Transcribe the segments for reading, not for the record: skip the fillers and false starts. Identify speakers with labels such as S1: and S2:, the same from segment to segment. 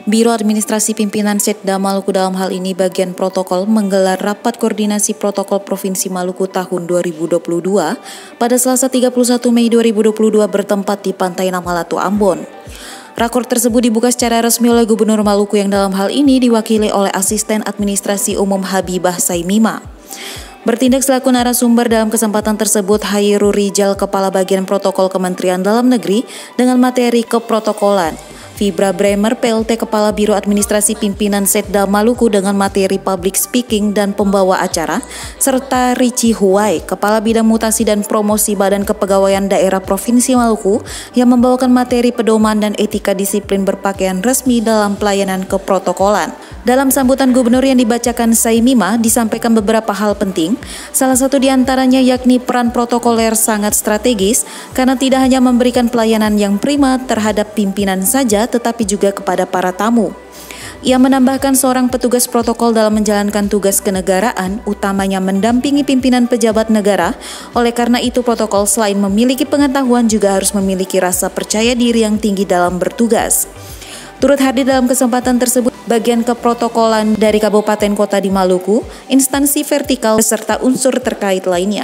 S1: Biro Administrasi Pimpinan Setda Maluku dalam hal ini bagian protokol menggelar rapat koordinasi protokol Provinsi Maluku tahun 2022 pada Selasa 31 Mei 2022 bertempat di Pantai Namalatu, Ambon. Rakor tersebut dibuka secara resmi oleh Gubernur Maluku yang dalam hal ini diwakili oleh Asisten Administrasi Umum Habibah Saimima. Bertindak selaku narasumber dalam kesempatan tersebut Hairul Rijal, Kepala Bagian Protokol Kementerian Dalam Negeri dengan materi keprotokolan. Fibra Bremer, PLT Kepala Biro Administrasi Pimpinan Setda Maluku dengan materi public speaking dan pembawa acara, serta Richie Huai, Kepala Bidang Mutasi dan Promosi Badan Kepegawaian Daerah Provinsi Maluku yang membawakan materi pedoman dan etika disiplin berpakaian resmi dalam pelayanan keprotokolan. Dalam sambutan Gubernur yang dibacakan Saimima disampaikan beberapa hal penting, salah satu diantaranya yakni peran protokoler sangat strategis karena tidak hanya memberikan pelayanan yang prima terhadap pimpinan saja tetapi juga kepada para tamu. Ia menambahkan seorang petugas protokol dalam menjalankan tugas kenegaraan, utamanya mendampingi pimpinan pejabat negara. Oleh karena itu protokol selain memiliki pengetahuan juga harus memiliki rasa percaya diri yang tinggi dalam bertugas. Turut hadir dalam kesempatan tersebut bagian keprotokolan dari kabupaten kota di Maluku, instansi vertikal beserta unsur terkait lainnya.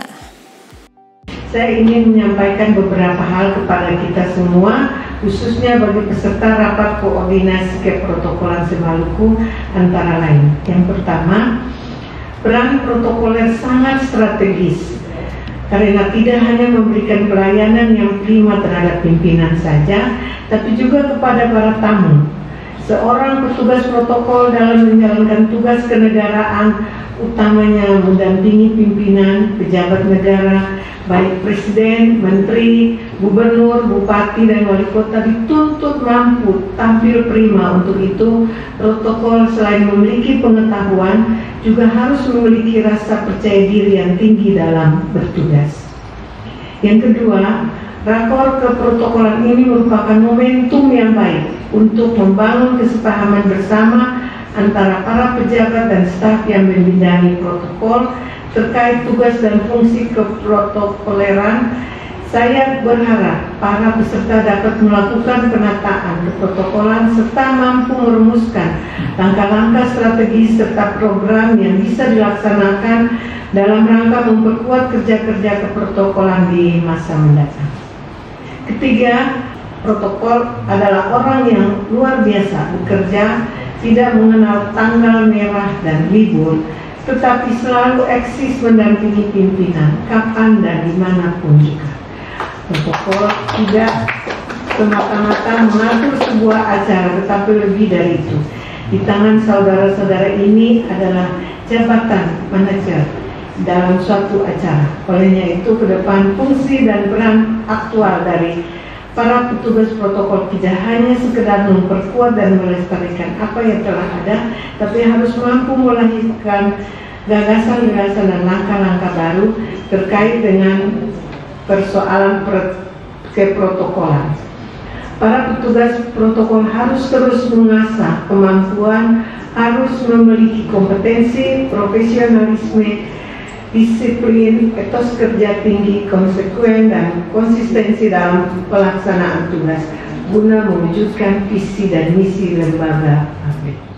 S2: Saya ingin menyampaikan beberapa hal kepada kita semua, khususnya bagi peserta rapat koordinasi keprotokolan se-Maluku antara lain. Yang pertama, peran protokoler sangat strategis karena tidak hanya memberikan pelayanan yang prima terhadap pimpinan saja, tapi juga kepada para tamu. Seorang petugas protokol dalam menjalankan tugas kenegaraan, utamanya mendampingi pimpinan, pejabat negara, baik presiden, menteri, gubernur, bupati, dan wali kota dituntut mampu tampil prima. Untuk itu, protokol selain memiliki pengetahuan, juga harus memiliki rasa percaya diri yang tinggi dalam bertugas. Yang kedua, rakor keprotokolan ini merupakan momentum yang baik untuk membangun kesepahaman bersama antara para pejabat dan staf yang membidangi protokol terkait tugas dan fungsi keprotokoleran. Saya berharap para peserta dapat melakukan penataan keprotokolan serta mampu merumuskan langkah-langkah strategis serta program yang bisa dilaksanakan dalam rangka memperkuat kerja-kerja keprotokolan di masa mendatang. Ketiga, protokol adalah orang yang luar biasa bekerja, tidak mengenal tanggal merah dan libur, tetapi selalu eksis mendampingi pimpinan kapan dan dimanapun juga. Protokol tidak semata-mata mengatur sebuah acara, tetapi lebih dari itu. Di tangan saudara-saudara ini adalah jabatan manajer dalam suatu acara. Olehnya itu ke depan fungsi dan peran aktual dari para petugas protokol tidak hanya sekedar memperkuat dan melestarikan apa yang telah ada, tapi harus mampu melahirkan gagasan-gagasan dan langkah-langkah baru terkait dengan persoalan keprotokolan. Para petugas protokol harus terus mengasah kemampuan, harus memiliki kompetensi, profesionalisme, disiplin, etos kerja tinggi, konsekuen, dan konsistensi dalam pelaksanaan tugas guna mewujudkan visi dan misi lembaga publik.